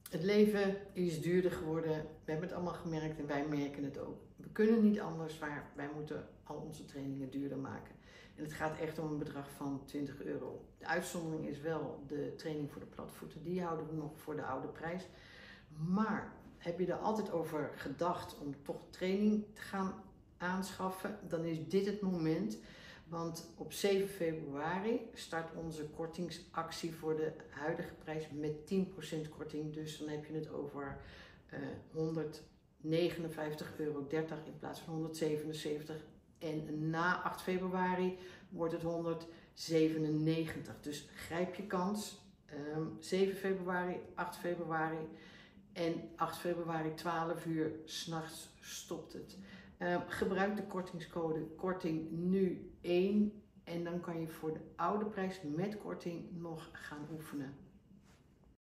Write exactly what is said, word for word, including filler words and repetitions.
Het leven is duurder geworden. We hebben het allemaal gemerkt en wij merken het ook. We kunnen niet anders, maar wij moeten al onze trainingen duurder maken. En het gaat echt om een bedrag van twintig euro. De uitzondering is wel de training voor de platvoeten. Die houden we nog voor de oude prijs. Maar heb je er altijd over gedacht om toch training te gaan aanschaffen, dan is dit het moment. Want op zeven februari start onze kortingsactie voor de huidige prijs met tien procent korting. Dus dan heb je het over uh, honderdnegenenvijftig euro dertig in plaats van honderdzevenenzeventig. En na acht februari wordt het honderdzevenennegentig. Dus grijp je kans. Um, zeven februari, acht februari en acht februari twaalf uur 's nachts stopt het. Uh, gebruik de kortingscode korting nu één en dan kan je voor de oude prijs met korting nog gaan oefenen.